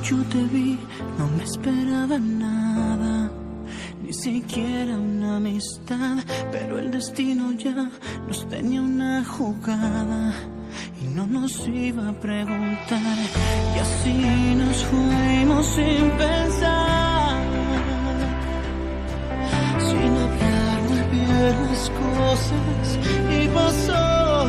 yo te vi, no me esperaba nada, ni siquiera una amistad, pero el destino ya nos tenía una jugada y no nos iba a preguntar, y así nos fuimos sin pensar, sin hablar muy bien las cosas, y pasó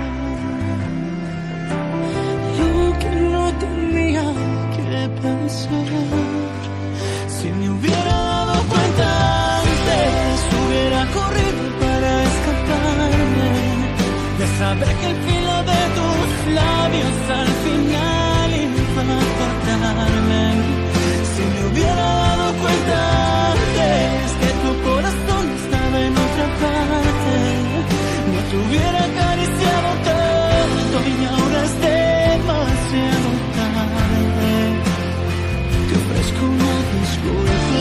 lo que no tenía que pensar. Si me hubiera dado cuenta antes, hubiera corrido para escaparme de saber que el filo de tus labios al final iba a cortarme. Si me hubiera dado cuenta antes que tu corazón estaba en otra parte, no te hubiera acariciado tanto y ahora es demasiado tarde. Te ofrezco una disculpa.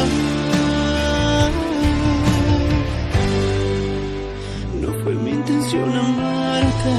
No fue mi intención amarte.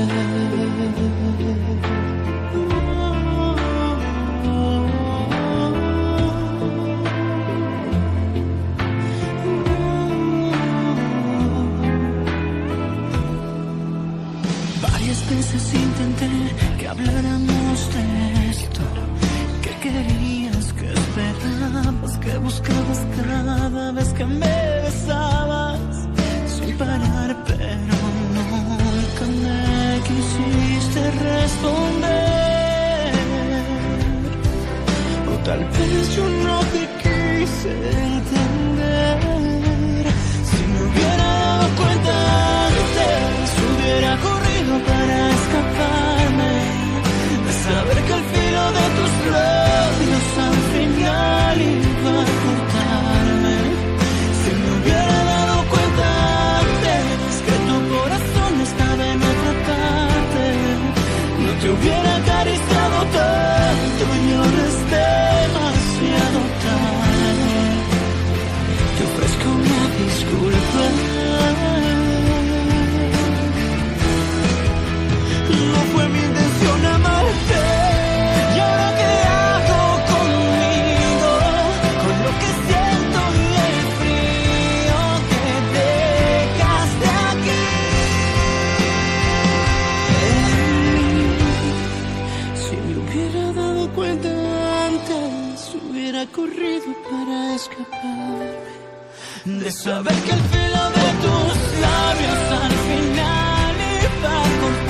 Varias veces intenté que habláramos de esto, que querías, que esperabas, que buscabas cada vez que me besabas sin parar, pero nunca me quisiste responder. O tal vez yo no te quise entender. Si me hubiera dado cuenta antes, hubiera corrido para escaparme de saber que el filo de tus labios al final iba a cortarme. Si me hubiera dado cuenta antes que tu corazón estaba en otra parte, no te hubiera acariciado tanto y ahora es demasiado tarde. Te ofrezco una disculpa. No fue mi intención amarte. ¿Y ahora qué hago conmigo? Con lo que siento y el frío que dejaste aquí en mí. Si me hubiera dado cuenta antes, hubiera corrido para escapar de saber que el filo de tus labios al final iba a cortar.